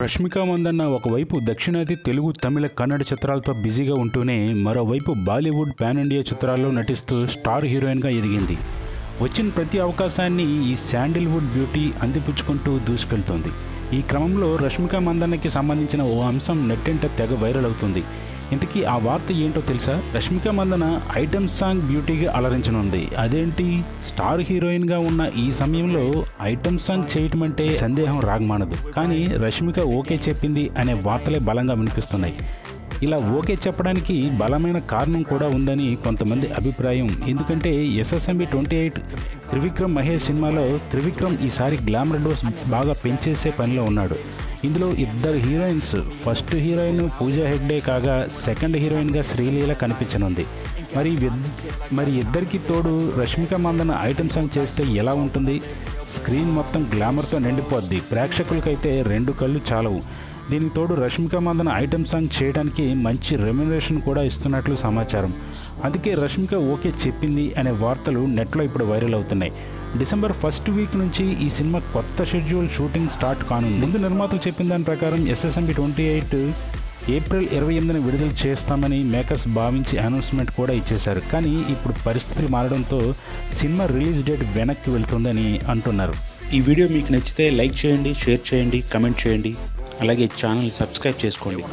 రష్మిక మందన్న ఒకవైపు దక్షిణాది తెలుగు తమిళ కన్నడ చిత్రాలతో బిజీగా ఉంటూనే మరోవైపు బాలీవుడ్ పాన్ ఇండియా చిత్రాల్లో నటిస్తూ స్టార్ హీరోయిన్గా ఎదిగింది. వచ్చిన ప్రతి అవకాశాన్ని ఈ శాండిల్వుడ్ బ్యూటీ అందిపుచ్చుకుంటూ దూసుకెళ్తోంది. ఈ క్రమంలో రష్మిక మందన్నకి సంబంధించిన ఓ అంశం నెట్టింట తెగ వైరల్ అవుతుంది. ఇంతకీ ఆ వార్త ఏంటో తెలుసా? రష్మిక మందన్న ఐటమ్ సాంగ్ బ్యూటీగా అలరించనుంది. అదేంటి, స్టార్ హీరోయిన్గా ఉన్న ఈ సమయంలో ఐటమ్ సాంగ్ చేయటం అంటే సందేహం రాగమానదు. కానీ రష్మిక ఓకే చెప్పింది అనే వార్తలే బలంగా వినిపిస్తున్నాయి. ఇలా ఓకే చెప్పడానికి బలమైన కారణం కూడా ఉందని కొంతమంది అభిప్రాయం. ఎందుకంటే SSMB 28 త్రివిక్రమ్ మహేష్ సినిమాలో త్రివిక్రమ్ ఈసారి గ్లామర్ డోస్ బాగా పెంచేసే పనిలో ఉన్నాడు. ఇందులో ఇద్దరు heroines, first heroine Pooja Hegde కాగా సెకండ్ హీరోయిన్గా శ్రీలీల కనిపించనుంది. మరి ఇద్దరికి తోడు రష్మిక మందన్న ఐటమ్ సాంగ్ చేస్తే ఎలా ఉంటుంది? స్క్రీన్ మొత్తం గ్లామర్తో నిండిపోద్ది. ప్రేక్షకులకైతే రెండు కళ్ళు చాలవు. దీనికి తోడు రష్మిక మందన్న ఐటమ్ సాంగ్ చేయడానికి మంచి రెమ్యునరేషన్ కూడా ఇస్తున్నట్లు సమాచారం. అందుకే రష్మిక ఓకే చెప్పింది అనే వార్తలు నెట్లో ఇప్పుడు వైరల్ అవుతున్నాయి. డిసెంబర్ ఫస్ట్ వీక్ నుంచి ఈ సినిమా కొత్త షెడ్యూల్ షూటింగ్ స్టార్ట్ కానుంది. ముందు నిర్మాతలు చెప్పిన దాని ప్రకారం SSMB 28 ఏప్రిల్ 28న విడుదల చేస్తామని మేకర్స్ భావించి అనౌన్స్మెంట్ కూడా ఇచ్చేశారు. కానీ ఇప్పుడు పరిస్థితులు మారడంతో సినిమా రిలీజ్ డేట్ వెనక్కి వెళ్తుందని అంటున్నారు. ఈ వీడియో మీకు నచ్చితే లైక్ చేయండి, షేర్ చేయండి, కమెంట్ చేయండి. అలాగే ఛానల్ సబ్స్క్రైబ్ చేసుకోండి.